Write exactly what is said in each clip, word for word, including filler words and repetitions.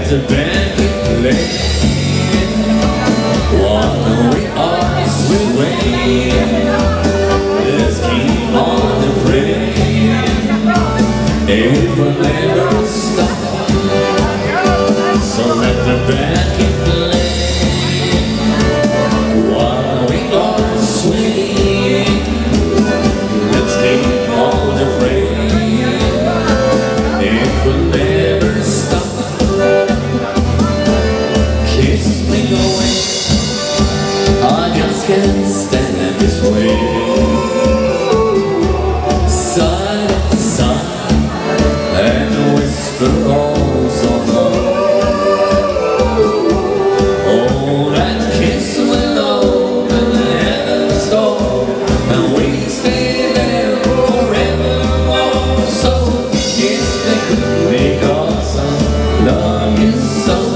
the band keep playing while we are swaying. Let's keep on praying it will never stop. So let the band keep playing while we are swaying. Let's keep on praying it will never stop. Kiss me away, I just can't stand this way. Side to side and whisper all so low. Oh, that kiss will open the heaven's door, and we stay there forevermore. So kiss me quickly, 'cause I love you so.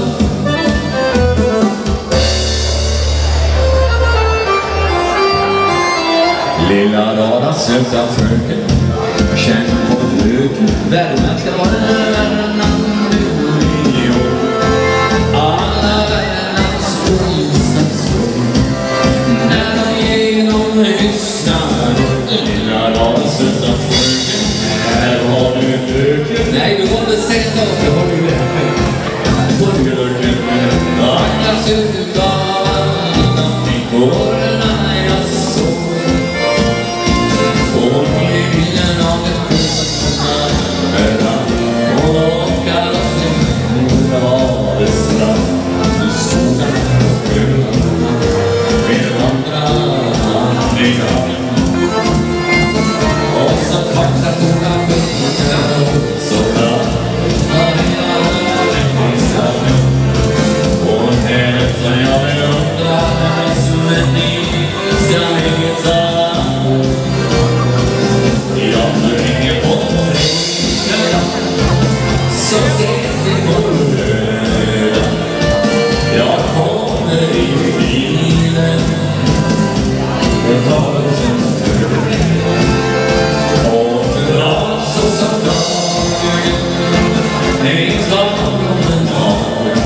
Lilla rara söta fröken, känn på röken, värmen ska vara varannan miljon. Alla världens prisas när de genom lyssnar. Lilla rara söta fröken, här har du röken. Nej, du måste säga saker, har du röken? Får du röken? Alla söta alla flickorna jag såg. Så ses vi på lördag. Jag kommer i bilen. Jag tar en tur och drar så som dagen. Det är klart om dagen.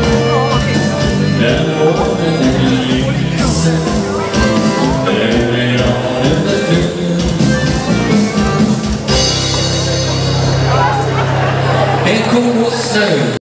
Den månen är lysen. Den är jag under tur. En kossor